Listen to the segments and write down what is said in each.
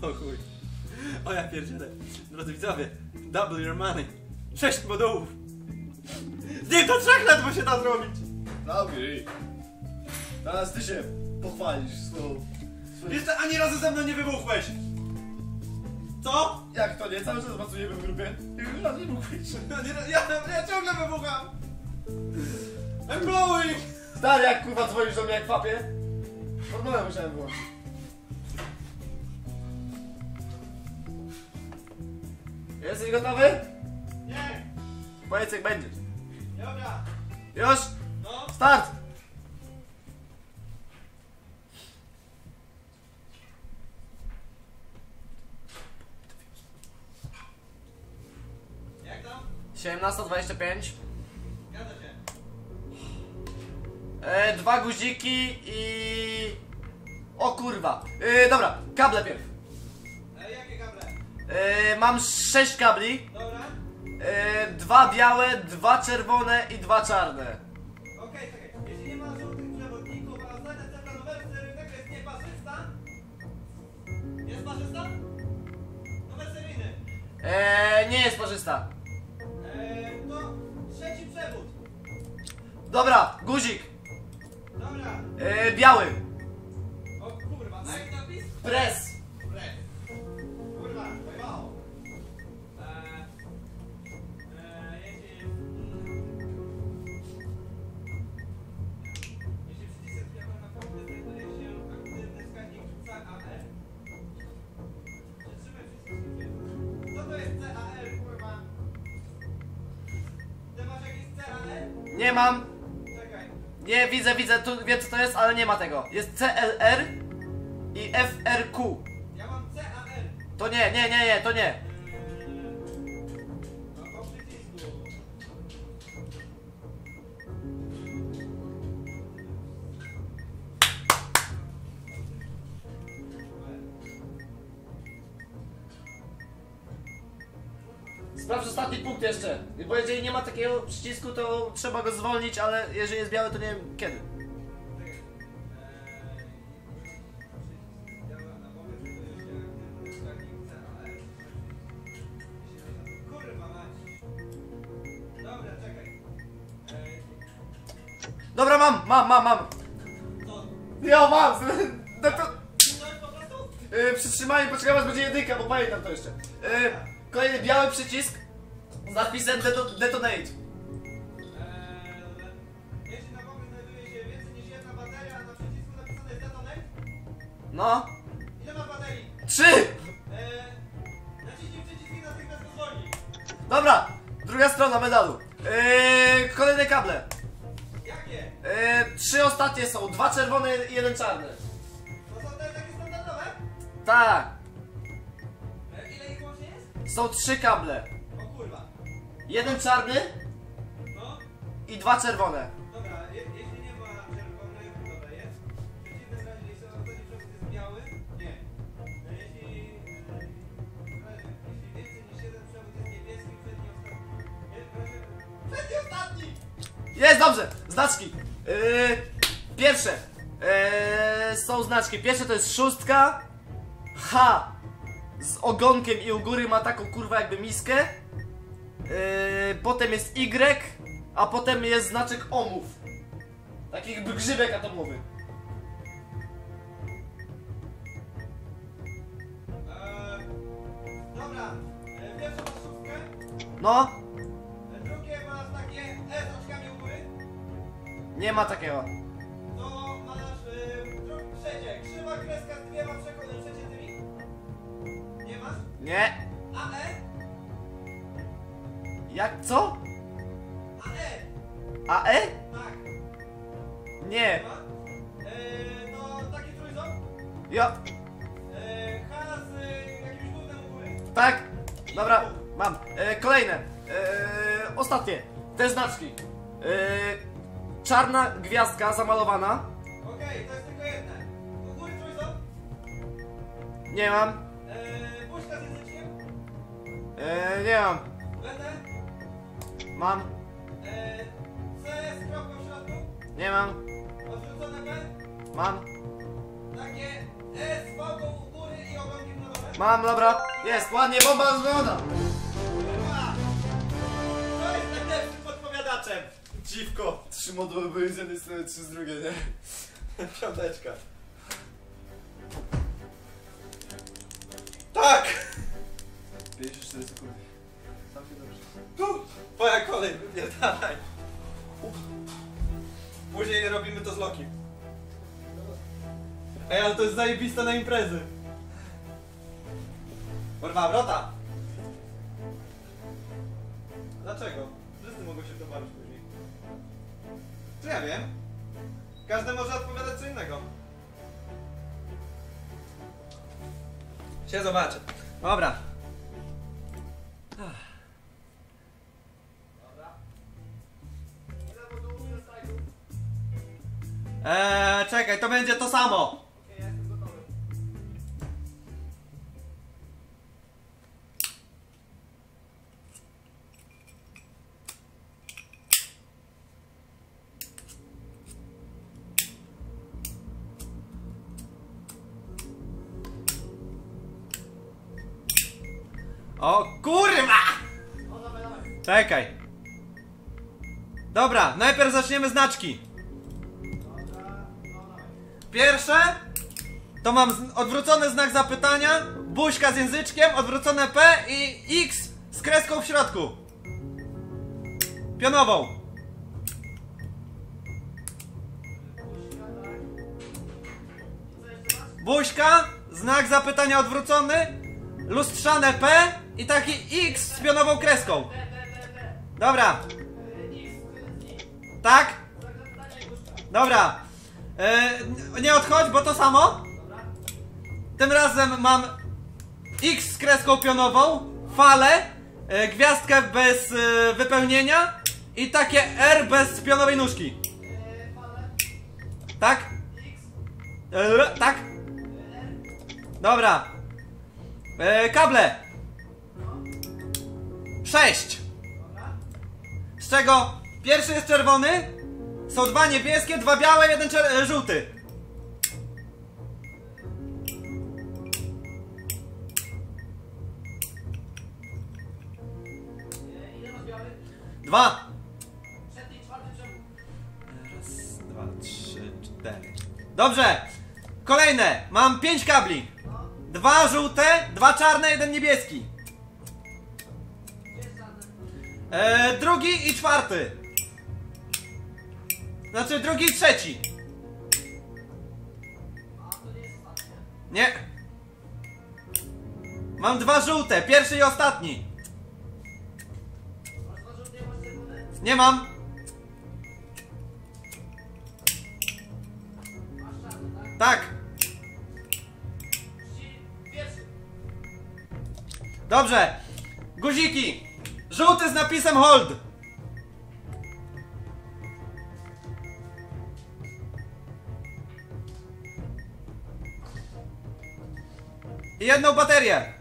O chuj. O ja pierdzielę. Drodzy widzowie, double your money. 6 modułów. Nie, do 3 lat by się da zrobić. Dobry. Teraz ty się pochwalisz swoją... Jeszcze ani razu ze mną nie wybuchłeś. Co? Jak to nie? Cały czas pracujemy w grupie. Już raz nie mógłbyś. Ja ciągle wybucham. I'm blowing. Stary, jak kurwa dzwonisz do mnie jak kwapie? Pornolę musiałem wyłączyć. Jesteś gotowy? Nie. Powiedz jak będziesz. Dobra. Już? No. Start! Jak tam? 17:25. Zgadza się. 2 guziki i... O kurwa. Dobra, kable pierw. Jakie kable? Mam 6 kabli. Dobra. 2 białe, 2 czerwone i 2 czarne. Okej, czekaj. Jeśli nie ma żółtych przewodników, a ostatnia cena numeru seryjnego jest nieparzysta? Jest parzysta? Numer seryjny. Nie jest parzysta. To trzeci przewód. Dobra, guzik. Dobra. Biały. O kurwa, a jak napis? Press. Press. Kurwa, pojebało. Jeśli przycisk białego na kropkę znajduje się aktywny wskaźnik CAL. Przytrzymaj przycisk. Co to jest CAL, kurwa? Ty masz jakiś CAL? Nie mam. Czekaj. Nie, widzę, tu wiem co to jest, ale nie ma tego. Jest CLR i FRQ. Ja mam CAL. To nie, to nie. No po przycisku. Sprawdź ostatni punkt jeszcze. Bo jeżeli nie ma takiego przycisku, to trzeba go zwolnić, ale jeżeli jest biały, to nie wiem kiedy. Kurwa mać. Dobra, czekaj. Dobra, mam. Co? Ja mam! No to... To jest po prostu? Przytrzymaj, poczekaj, aż będzie jedynka, bo pamiętam to jeszcze. Kolejny biały przycisk z napisem detonate. Jeśli na boku znajduje się więcej niż jedna bateria, a na przycisku napisane jest detonate, No. ile ma baterii? 3! Naciśnij przycisk i natychmiast go zwolnij. Dobra, druga strona medalu. Kolejne kable. Jakie? 3 ostatnie są, 2 czerwone i 1 czarny. To są te takie standardowe? Tak, Ile ich łącznie jest? są 3 kable. O kurwa. 1 czarny No. i 2 czerwone. Dobra, jeśli nie ma czerwonych, dobra jest. W przeciwnym razie, jeśli ostatni przewód jest biały, nie. Jeśli więcej niż jeden przewód jest niebieski, przedni ostatni. Przedni ostatni! Jest, dobrze, znaczki. Pierwsze są znaczki. Pierwsze to jest 6. H z ogonkiem i u góry ma taką kurwa jakby miskę. Potem jest Y, a potem jest znaczek ohmów. Taki jakby grzybek atomowy. Dobra, pierwsza masz szóstkę, No, drugie masz takie E z oczkami u góry, nie ma takiego. to masz trzecie, krzywa kreska z dwiema przeciętymi. Nie masz? Nie. AE? Jak co? AE! AE? Tak. Nie. Ma? To taki trójząb? Ja. H z jakimś gównem u góry? Tak. Dobra, mam. Kolejne. Ostatnie. Te znaczki. Czarna gwiazdka zamalowana. Okej, to jest tylko jedne. U góry trójząb? Nie mam. Buźka z języczkiem? Nie mam. Betę? Mam. C z kropką w środku? Nie mam. Odwrócone B? Mam. Takie E z wałką u góry i ogonkiem na dole? Mam, dobra. Jest, ładnie, bomba zrobiona. Kurwa! To jest najlepszym podpowiadaczem! Dziwko. 3 moduły były z jednej strony, 3 z drugiej, nie? Piąteczka. Tak! 54 sekundy. Całkiem dobrze. Tu! Twoja kolej, wypierdalaj. Później robimy to z Loki. Ej, ale to jest zajebiste na imprezy. Kurwa, wrota! Dlaczego? Wszyscy mogą się towarzyszyć później. Czy ja wiem? Każdy może odpowiadać co innego. Się zobaczy. Dobra. Czekaj, to będzie to samo. O kurwa! Czekaj. Dobra, najpierw zaczniemy znaczki. Pierwsze to mam odwrócony znak zapytania, buźka z języczkiem, odwrócone P i X z kreską w środku. Pionową. Buźka, znak zapytania odwrócony, lustrzane P i taki X z pionową kreską. Dobra. Tak? Dobra. Nie odchodź, bo to samo. Tym razem mam X z kreską pionową, falę, gwiazdkę bez wypełnienia i takie R bez pionowej nóżki. Tak? Tak? Dobra. Kable 6. Z czego pierwszy jest czerwony, są 2 niebieskie, 2 białe, 1 żółty. Ile masz białych? 2. Trzeci, czwarty, czemu? Raz, 2, 3, 4. Dobrze. Kolejne. Mam 5 kabli. 2 żółte, 2 czarne, 1 niebieski. Drugi i czwarty. Znaczy drugi i trzeci. A to nie jest ostatnie. Nie. Mam 2 żółte, pierwszy i ostatni. Masz dwa żółte, masz czerwone? Nie mam. Masz czarne, tak? Tak. Czyli pierwszy. Dobrze. Guziki. Żółty z napisem hold. I jedną baterię.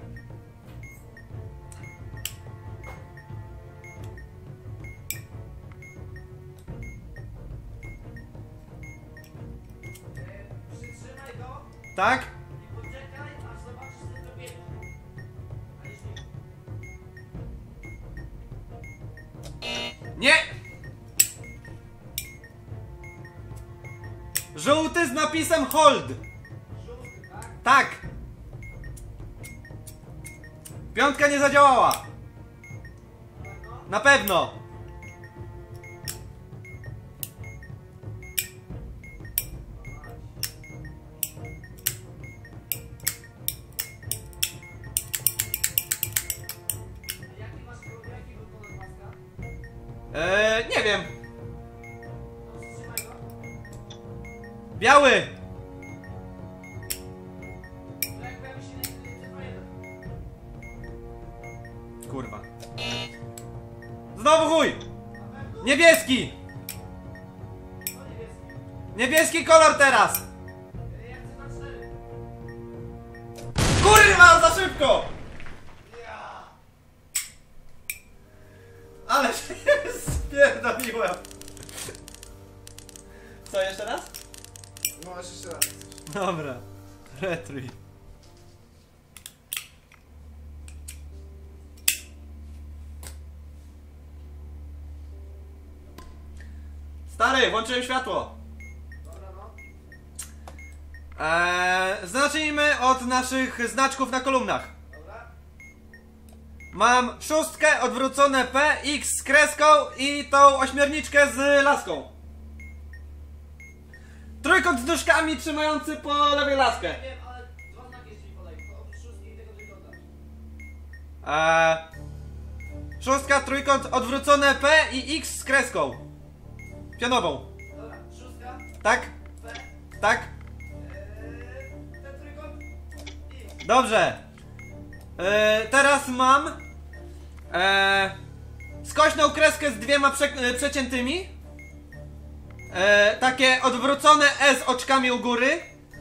Przytrzymaj go Tak? i poczekaj, aż zobaczysz tylko 5. A jeśli... Nie. Żółty z napisem hold. Żółty, tak? Tak. Piątka nie zadziałała. Na pewno. A jaki masz kolor, jaki był kolor paska? Nie wiem. No przytrzymaj go. Biały. To jak pojawi się cyfra 1. Kurwa. Znowu chuj. Na pewno? Niebieski. No niebieski. Niebieski kolor teraz. Ja chcę na 4. Kurwa, za szybko. Ale się spierdoliłem. Co, jeszcze raz? Możesz jeszcze raz. Dobra. Retry. Stary, włączyłem światło. Dobra, no. Zacznijmy od naszych znaczków na kolumnach. Dobra. Mam szóstkę, odwrócone P, X z kreską i tą ośmiorniczkę z laską. Trójkąt z nóżkami trzymający po lewej laskę. Wiem, ale dwa znaki jeszcze mi podaj. Oprócz szóstki i tego trójkąta. Szóstka, trójkąt, odwrócone P i X z kreską. Pionową. Dobra, szóstka, Tak? P, Tak? ten trójkąt i... Dobrze. Teraz mam skośną kreskę z dwiema przeciętymi. Takie odwrócone E z oczkami u góry.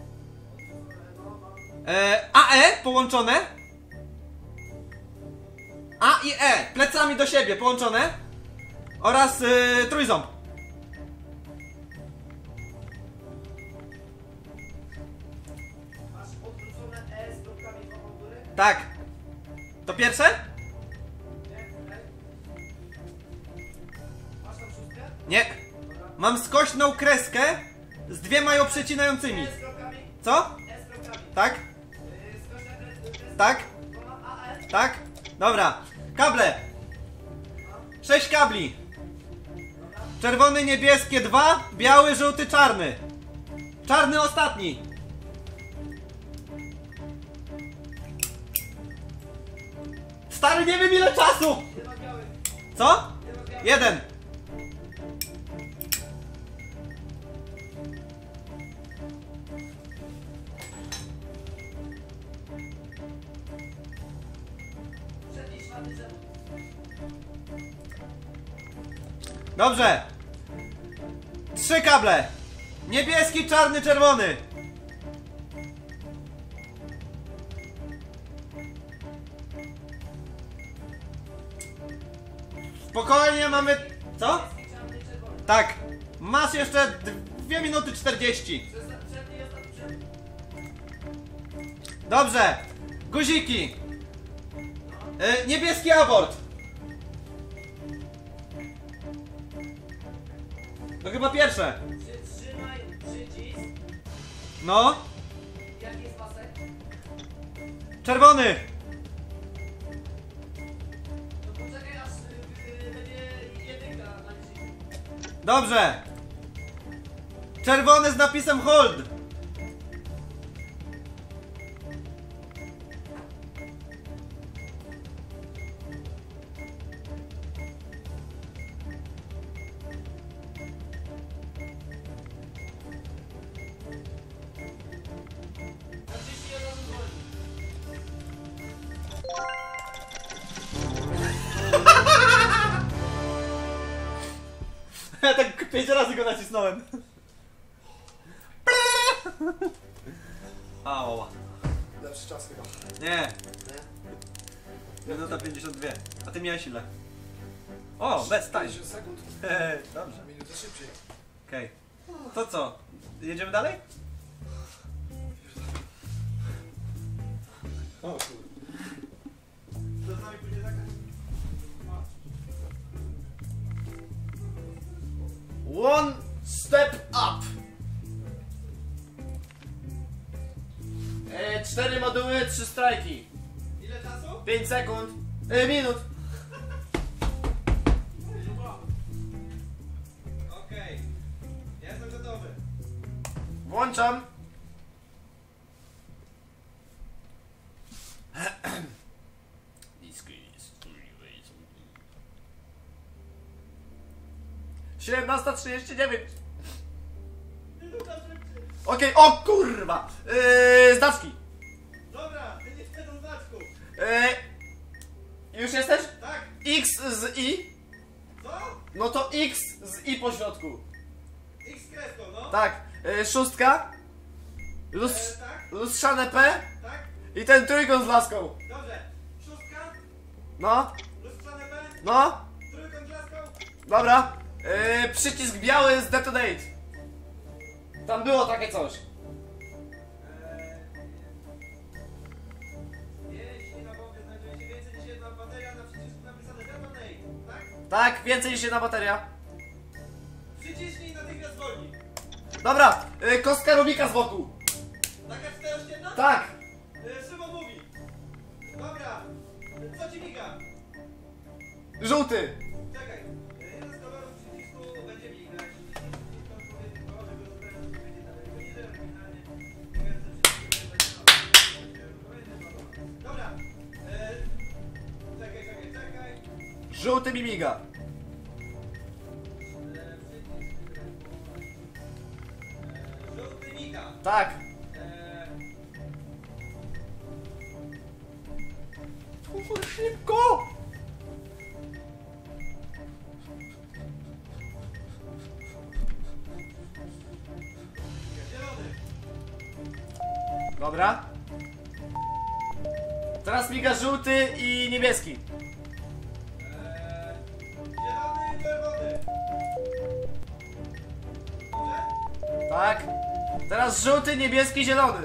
AE połączone. A i E plecami do siebie połączone. Oraz trójząb. Masz odwrócone E z kropkami w góry? Tak. To pierwsze? Nie, okej. Masz tam szóstkę? Nie. Mam skośną kreskę z dwiema ją przecinającymi. E z kropkami? Co? E z kropkami. Tak? Skośna kres, Tak? to ma AE. Tak? Dobra. Kable. 6 kabli. Czerwony, niebieskie 2, biały, żółty, czarny. Czarny ostatni. Stary, nie wiem ile czasu. Nie ma białych. Co? Nie ma białych. 1. Przedni, czwarty, zero. Dobrze. 3 kable. Niebieski, czarny, czerwony. Spokojnie, mamy... Co? Niebieski, czarny, czerwony. Tak. Masz jeszcze 2 minuty 40. Przedni i ostatni, przedni. Dobrze. Guziki. Niebieski abort. To chyba pierwsze. Przytrzymaj przycisk. No. Jaki jest pasek? Czerwony. To poczekaj aż będzie jedynka na liczniku. Dobrze. Czerwony z napisem hold. Naciśnij od razu dzwoni. Ja tak 5 razy go nacisnąłem. Ała. Lepszy czas chyba. Nie. Minuta 52. A ty miałeś ile? O, bez time. 50 sekund. Dobrze. Minutę szybciej. Okej. To co? Jedziemy dalej? O kurde. To z nami pójdzie taka? One step up. 4 moduły, 3 strajki. Ile czasu? 5 sekund. Minut. Okej. Jestem gotowy. Włączam. Siedemnasta 39. Okej, o kurwa! Znaczki. Dobra, ty nie chcesz znaczku. Już jesteś? Tak. X z I. Co? No to X z I po środku. X z kreską, no. Tak. Szóstka. Tak, Lustrzane P. tak. I ten trójkąt z laską. Dobrze. Szóstka, No, lustrzane P, no. trójkąt laską. Dobra. Przycisk biały z detonate. Tam było takie coś. Jeśli na bombie znajduje się więcej niż jedna bateria, na przycisku napisane detonate, tak? Tak, więcej niż jedna bateria. Przyciśnij Dobra, kostka Rubika z boku. Taka czterościenna? Tak. Szymon mówi. Dobra. Co ci miga? Żółty. Czekaj. Jeden z kolorów przycisku będzie migać. Dobra. Czekaj. Żółty mi miga. Żółty miga. Tak. Szybko! Zielony. Dobra. Teraz miga żółty i niebieski. Zielony i czerwony. Dobrze? Tak. Teraz żółty, niebieski, zielony.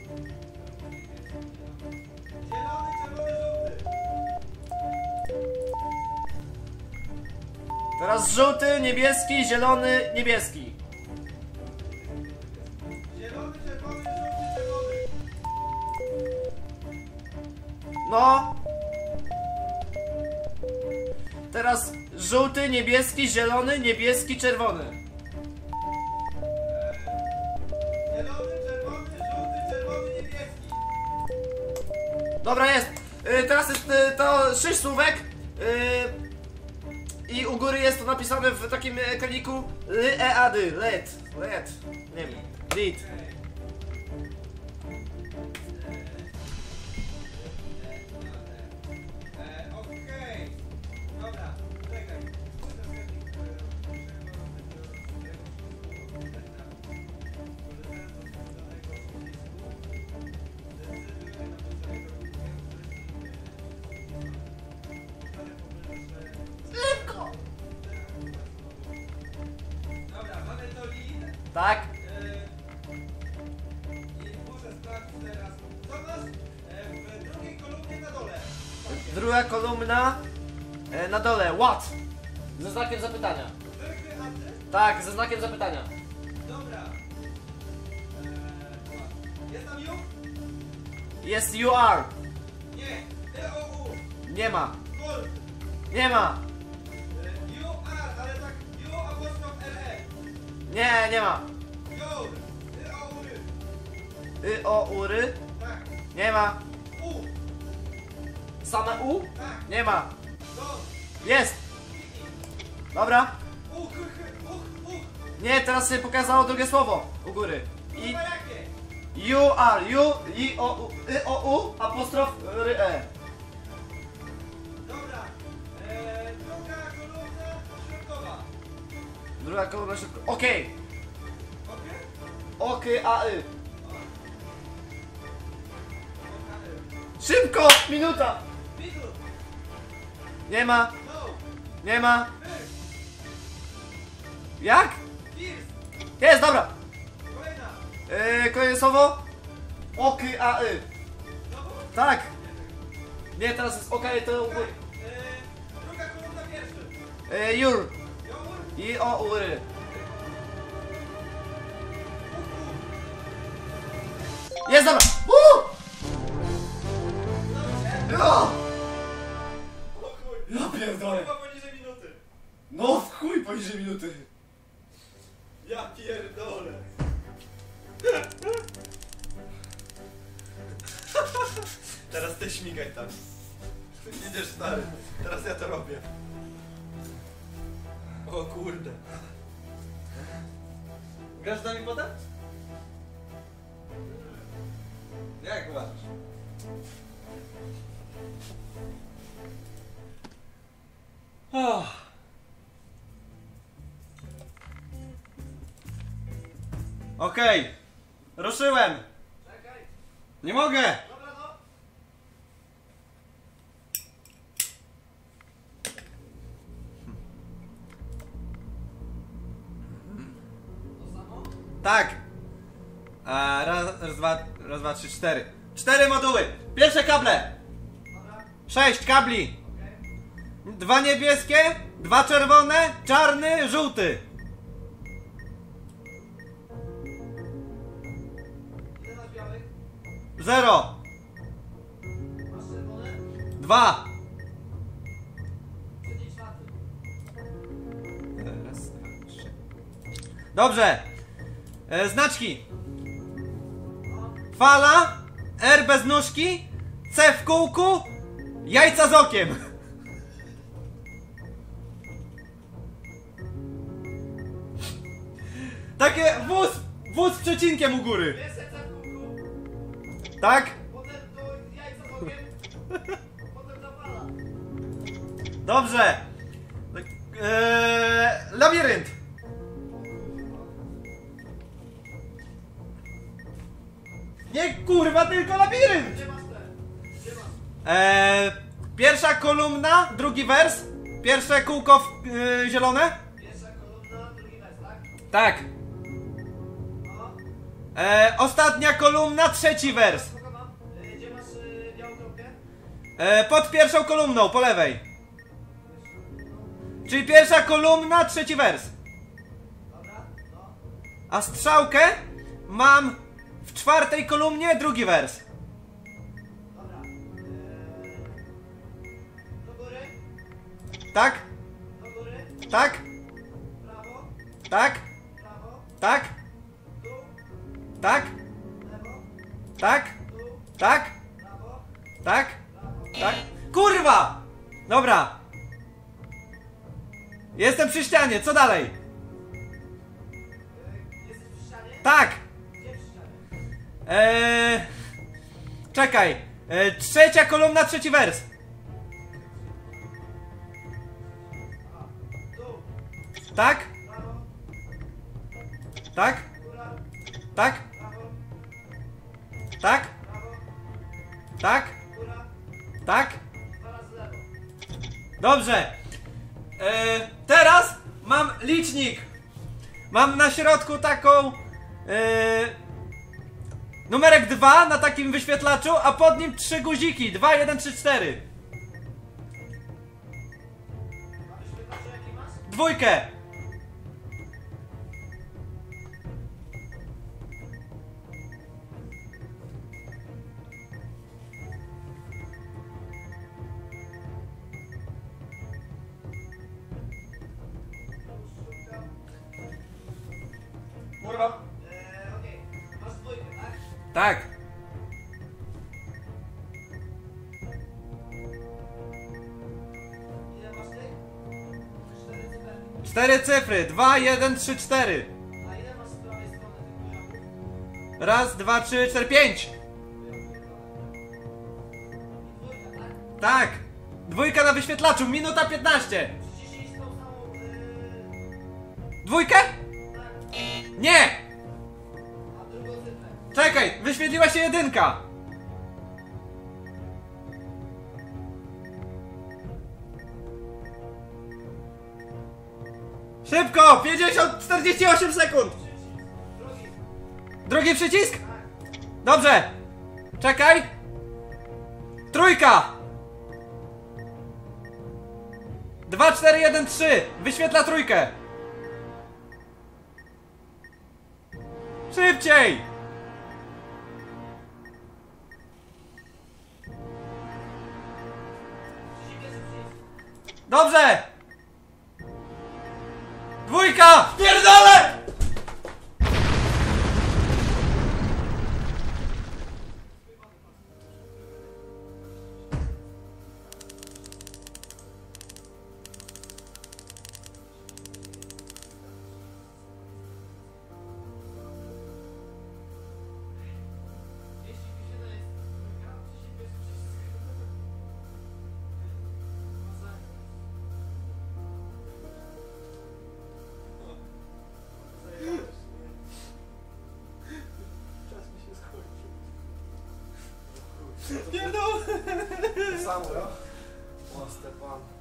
Zielony, czerwony, żółty. Teraz żółty, niebieski, zielony, niebieski. Zielony, czerwony, żółty, czerwony. No. Teraz żółty, niebieski, zielony, niebieski, czerwony. Zielony, czerwony, żółty, czerwony, niebieski. Dobra, jest. Teraz jest to 6 słówek. I u góry jest to napisane w takim ekraniku L-E-A-D. LED. Nie wiem. Lead. Okej. Dobra, czekaj. Szybko! Dobra, mamy to lead. Tak. I muszę sprawdzić teraz. Co masz w drugiej kolumnie na dole? Druga kolumna na dole. What? Ze znakiem zapytania. Zwykły adres? Tak, ze znakiem zapytania. Dobra. Jest tam you? Jest you are. Nie. T-O-U. Nie ma. Kol. Nie ma. You are, ale tak you apostrof L-E. Nie, nie ma. Your. Ty-O-U-ry. Y-o-ury. Tak. Nie ma. U. Same u? Tak. Nie ma. Don. Jest. Dobra. U, k, k, u. Nie, teraz się pokazało drugie słowo u góry. I Chyba jakie? you are. You, i, o, u, y-o-u, apostrof, ry-e. Dobra. Druga kolumna środkowa. Druga kolumna środka. Okej. Okej? Okej, a, y. Szybko! Minuta! Middle. Nie ma. No. Nie ma. First. Jak? First. Jest, dobra. Kolejna. Kolejne słowo? Oky, a, y. Znowu? Tak. Nie, teraz jest okej, to u góry. Druga kolumna pierwszy. Jur. Jomur. I, o, u, ry. Jest, dobra. Udało się? Ja! O chuj. Ja pierdolę. Chyba poniżej minuty. No w chuj poniżej minuty. Ja pierdolę. Teraz ty śmigaj tam. Idziesz stary. Teraz ja to robię. O kurde. Grasz z nami potem? Jak uważasz? Oh. Okej. Ruszyłem. Czekaj. Nie mogę. Dobra, no. To samo? Tak. Raz, dwa, trzy, cztery. 4 moduły. Pierwsze kable. Dobra. 6 kabli. Okej. 2 niebieskie, 2 czerwone, czarny, żółty. 0. Masz czerwone? 2. Trzeci, czwarty. Raz, dwa, trzy. Dobrze. Znaczki. Fala, R bez nóżki, C w kółku, jajca z okiem. Takie wóz z przecinkiem u góry. Dwie serca w kółku, Tak? potem to jajco z okiem, potem ta fala. Dobrze. Labirynt. Nie kurwa, tylko labirynt. Gdzie masz te? Gdzie masz? Pierwsza kolumna, drugi wers. Pierwsze kółko zielone. Pierwsza kolumna, drugi wers, tak? Tak. No. Ostatnia kolumna, trzeci wers. Spoko mam. Gdzie masz białą kropkę? Pod pierwszą kolumną, po lewej. Czyli pierwsza kolumna, trzeci wers. Dobra, no. A strzałkę mam w czwartej kolumnie, drugi wers. Dobra. Do góry, Tak? do góry, Tak? prawo, Tak? prawo, Tak? tu, Tak? lewo, Tak? tu, Tak? prawo, Tak? prawo. Tak? Kurwa! Dobra. Jestem przy ścianie, co dalej? Jesteś przy ścianie? Tak! Gdzie przy ścianie? Czekaj. Trzecia kolumna, trzeci wers. Aha. Tu, Tak? prawo, Tak? góra, Tak? prawo, Tak? prawo, Tak? góra, Tak? 2 razy lewo. Dobrze. Teraz mam licznik. Mam na środku taką numerek 2 na takim wyświetlaczu, a pod nim 3 guziki. 2, 1, 3, 4. A wyświetlaczu jaki masz? Dwójkę. Kurwa. Okej. Masz dwójkę, tak? Tak. Ile masz tych? 4 cyferki. 4 cyfry. 2, 1, 3, 4. A ile masz z prawej strony tych poziomów? Raz, 2, 3, 4, 5. I dwójka, tak? Tak. Dwójka na wyświetlaczu. Minuta 15. Przyciśnij z tą samą... Dwójkę? tak, Nie. a drugą cyfrę. Czekaj. Wyświetliła się jedynka. Szybko! 50, 48 sekund! Drugi. Drugi przycisk? Tak. Dobrze! Czekaj! Trójka! 2, 4, 1, 3! Wyświetla trójkę! Szybciej! Przyciśnij pierwszy przycisk. Dobrze! Dwójka! Pierdolę! Jeśli wyświetla jest trójka, przyciśnij pierwszy przycisk. Masakra. Czas mi się skończył. Pierdolę! Samo, ja? O, Stepan.